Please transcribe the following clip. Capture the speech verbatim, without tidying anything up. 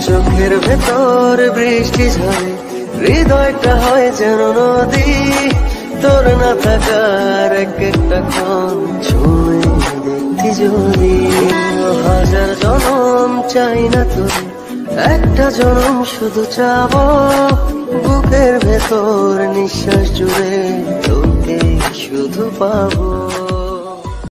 চোখের ভেতর বৃষ্টি ঝরে, হৃদয়টা হয় যেন নদী। তোর না থাকার এক একটা ক্ষণ ছুঁয়ে দেখতি যদি। হাজার জনম চাই না তোর, একটা জনম শুধু চাবো। বুকের ভেতর নিঃশ্বাস জুড়ে তোকে শুধু পাবো।